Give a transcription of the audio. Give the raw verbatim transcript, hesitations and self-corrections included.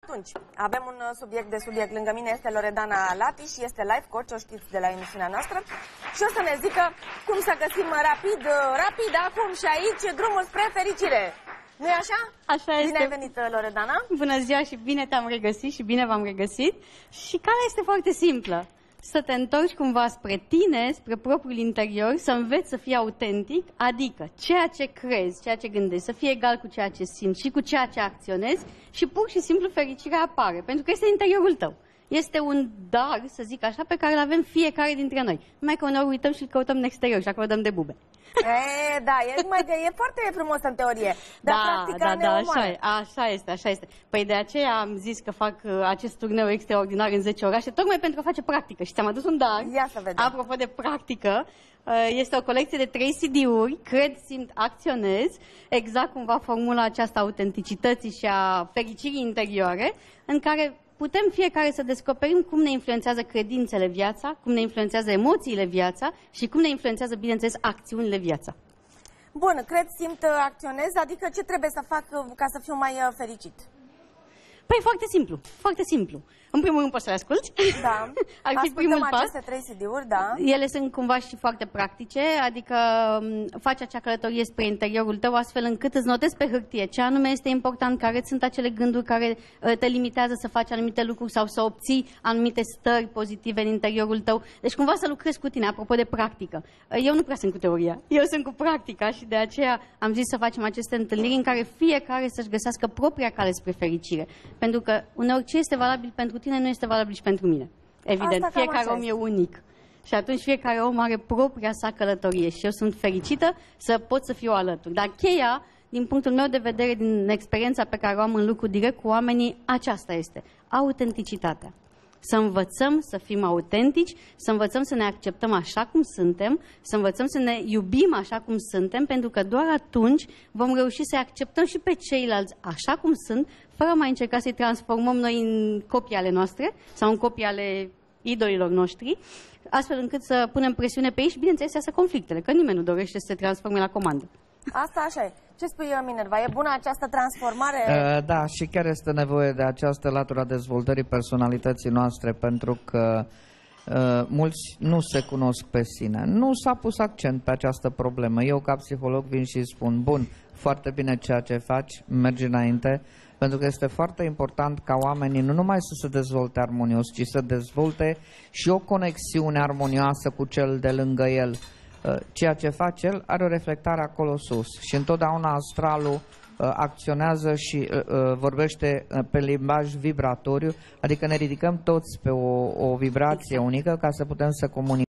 atunci, avem un subiect de subiect. Lângă mine este Loredana Lati și este life coach, o știți de la emisiunea noastră. Și o să ne zică cum să găsim rapid, rapid acum și aici drumul spre fericire. Nu-i așa? Așa este. Bine ai venit, Loredana. Bună ziua și bine te-am regăsit și bine v-am regăsit. Și calea este foarte simplă. Să te întorci cumva spre tine, spre propriul interior, să înveți să fii autentic, adică ceea ce crezi, ceea ce gândești, să fie egal cu ceea ce simți și cu ceea ce acționezi și pur și simplu fericirea apare, pentru că este în interiorul tău. Este un dar, să zic așa, pe care îl avem fiecare dintre noi. Numai că uneori uităm și îl căutăm în exterior și acolo dăm de bube. E, da, e, mai, e foarte frumos în teorie, dar da, practica da, da, așa, e, așa este, așa este. Păi de aceea am zis că fac uh, acest turneu extraordinar în zece orașe, tocmai pentru a face practică. Și ți-am adus un dar. Ia să vedem. Apropo de practică, uh, este o colecție de trei C D-uri, cred, simt, acționez, exact cum va formula aceasta autenticității și a fericirii interioare, în care putem fiecare să descoperim cum ne influențează credințele viața, cum ne influențează emoțiile viața și cum ne influențează, bineînțeles, acțiunile viața. Bun, cred, simt, acționez, adică ce trebuie să fac ca să fiu mai fericit? Păi foarte simplu, foarte simplu. În primul rând poți să le asculti. Da. Ar fi primul pas. Aceste trei C D-uri, da. Ele sunt cumva și foarte practice, adică faci acea călătorie spre interiorul tău astfel încât îți notezi pe hârtie ce anume este important, care sunt acele gânduri care te limitează să faci anumite lucruri sau să obții anumite stări pozitive în interiorul tău. Deci cumva să lucrezi cu tine, apropo de practică. Eu nu prea sunt cu teoria, eu sunt cu practica și de aceea am zis să facem aceste întâlniri în care fiecare să-și găsească propria cale spre fericire. Pentru că uneori ce este valabil pentru tine nu este valabil și pentru mine. Evident, Asta fiecare om e unic. Și atunci fiecare om are propria sa călătorie și eu sunt fericită să pot să fiu alături. Dar cheia, din punctul meu de vedere, din experiența pe care o am în lucru direct cu oamenii, aceasta este autenticitatea. Să învățăm să fim autentici, să învățăm să ne acceptăm așa cum suntem, să învățăm să ne iubim așa cum suntem, pentru că doar atunci vom reuși să acceptăm și pe ceilalți așa cum sunt, fără a mai încerca să-i transformăm noi în copii ale noastre sau în copii ale idolilor noștri, astfel încât să punem presiune pe ei și, bineînțeles, să conflictele, că nimeni nu dorește să se transforme la comandă. Asta așa e. Ce spui, Minerva? E bună această transformare? Uh, da, și chiar este nevoie de această latură a dezvoltării personalității noastre, pentru că uh, mulți nu se cunosc pe sine. Nu s-a pus accent pe această problemă. Eu, ca psiholog, vin și spun, bun, foarte bine ceea ce faci, mergi înainte, pentru că este foarte important ca oamenii nu numai să se dezvolte armonios, ci să dezvolte și o conexiune armonioasă cu cel de lângă el. Ceea ce face el are o reflectare acolo sus și întotdeauna astralul uh, acționează și uh, vorbește pe limbaj vibratoriu, adică ne ridicăm toți pe o, o vibrație unică ca să putem să comunicăm.